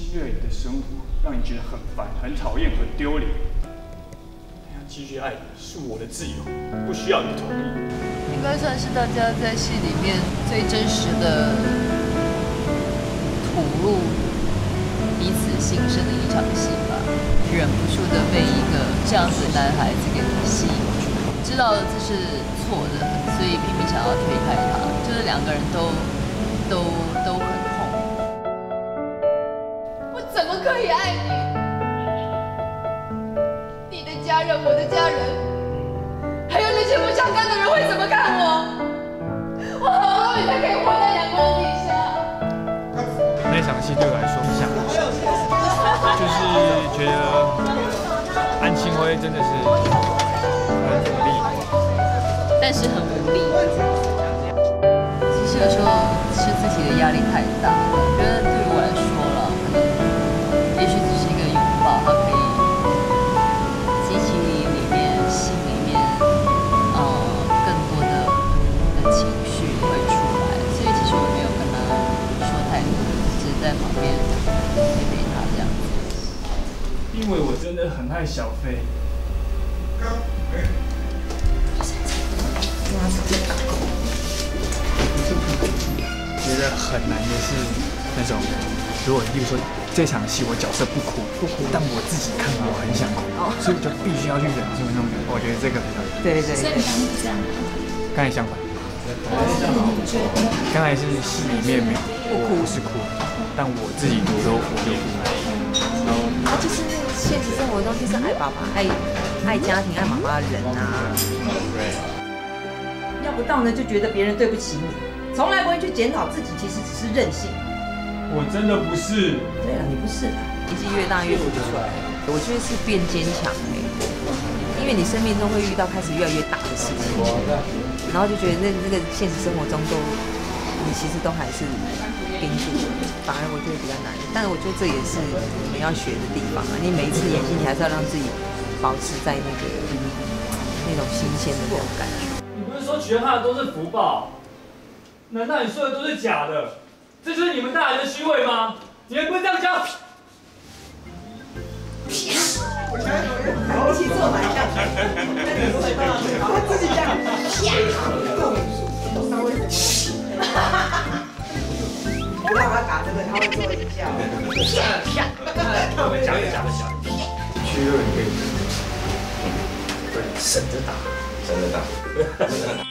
新月的生活让你觉得很烦、很讨厌、很丢脸，那样继续爱你是我的自由，不需要你的同意。 应该算是大家在戏里面最真实的吐露彼此心声的一场戏吧。忍不住的被一个这样子的男孩子给吸引住，知道这是错的，所以拼命想要推开他，就是两个人都很痛。 我怎么可以爱你？你的家人，我的家人，还有那些不相干的人会怎么看我？我好不容易才可以活在阳光底下。 那场戏对我来说像，就是觉得安庆辉真的是很努力， 但是很无力。其实有时候是自己的压力太大，我觉得对于我来说了，可能也许只是一个拥抱，它可以激起你里面心里面更多的情绪会出来。所以其实我没有跟他说太多，只是在旁边陪他这样子。 因为我真的很爱小飞。觉得很难的是那种，如果例如说这场戏我角色不哭，但我自己看我很想哭，所以我就必须要去忍住那种感觉。我觉得这个比较对。 所以你刚刚是这样。 刚才相反，刚才是戏里面没有我是哭，但我自己读的时候我就哭。 他就是那个现实生活中就是爱爸爸、爱家庭、爱妈妈的人啊。要不到呢，就觉得别人对不起你，从来不会去检讨自己，其实只是任性。 我真的不是。 对啊，你不是的，年纪越大越哭不出来。我觉得是变坚强因为你生命中会遇到开始越来越大的事情，然后就觉得那个现实生活中你其实都还是盯住了，反而我觉得比较难。但是我觉得这也是我们要学的地方啊！你每一次演戏，你还是要让自己保持在那种新鲜的那种感觉。 你不是说取他的都是福报？难道你说的都是假的？这就是你们大人的虚伪吗？你们不会这样讲？ 一起做买下，他自己这样，稍微，不让他打这个，他会做一下。 我们讲一个假的讲，虚伪可以，对，省着打，省着打。